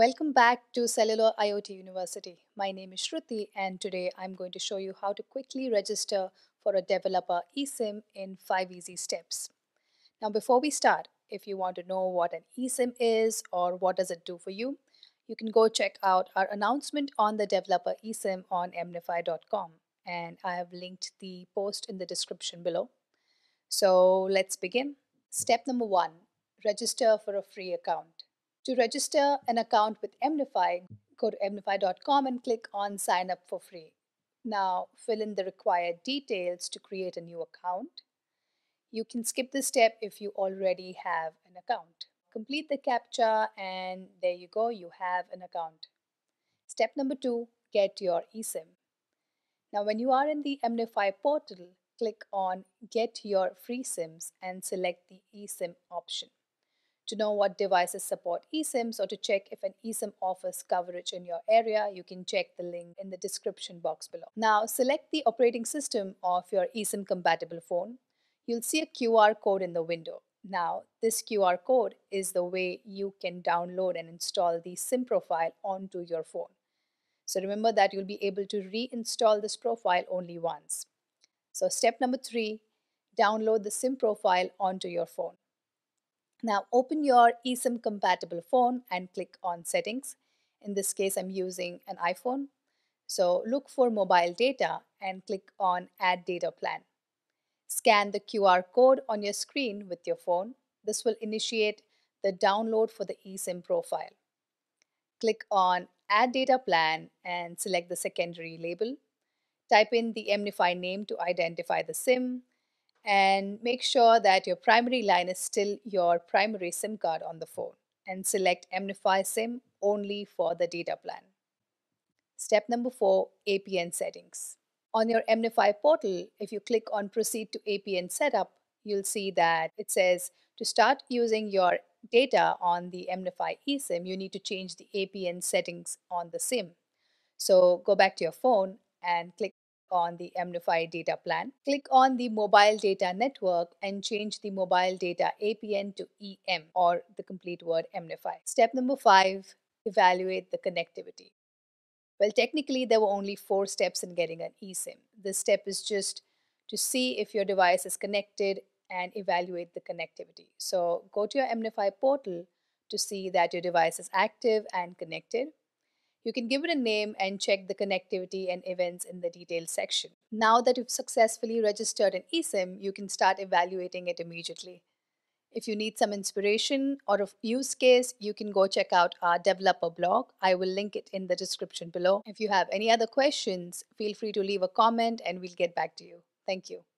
Welcome back to Cellular IoT University. My name is Shruti, and today I'm going to show you how to quickly register for a developer eSIM in 5 easy steps. Now, before we start, if you want to know what an eSIM is or what does it do for you, you can go check out our announcement on the developer eSIM on mnify.com, and I have linked the post in the description below. So let's begin. Step number 1, register for a free account. To register an account with mnify, go to mnify.com and click on sign up for free. Now fill in the required details to create a new account. You can skip this step if you already have an account. Complete the CAPTCHA and there you go, you have an account. Step number 2, get your eSIM. Now when you are in the mnify portal, click on Get Your Free SIMs and select the eSIM option. To know what devices support eSIMs or to check if an eSIM offers coverage in your area, you can check the link in the description box below. Now select the operating system of your eSIM compatible phone. You'll see a QR code in the window. Now this QR code is the way you can download and install the SIM profile onto your phone. So remember that you'll be able to reinstall this profile only once. So step number 3, download the SIM profile onto your phone. Now open your eSIM compatible phone and click on settings. In this case, I'm using an iPhone. So look for mobile data and click on add data plan. Scan the QR code on your screen with your phone. This will initiate the download for the eSIM profile. Click on add data plan and select the secondary label. Type in the mnify name to identify the SIM and make sure that your primary line is still your primary SIM card on the phone and select mnify SIM only for the data plan. Step number 4, APN settings. On your mnify portal, if you click on proceed to APN setup, you'll see that it says to start using your data on the mnify eSIM, you need to change the APN settings on the SIM. So go back to your phone and click on the mnify data plan. Click on the mobile data network and change the mobile data APN to EM or the complete word mnify. Step number 5, evaluate the connectivity. Well, technically, there were only 4 steps in getting an eSIM. This step is just to see if your device is connected and evaluate the connectivity. So go to your mnify portal to see that your device is active and connected. You can give it a name and check the connectivity and events in the details section. Now that you've successfully registered an eSIM, you can start evaluating it immediately. If you need some inspiration or a use case, you can go check out our developer blog. I will link it in the description below. If you have any other questions, feel free to leave a comment and we'll get back to you. Thank you.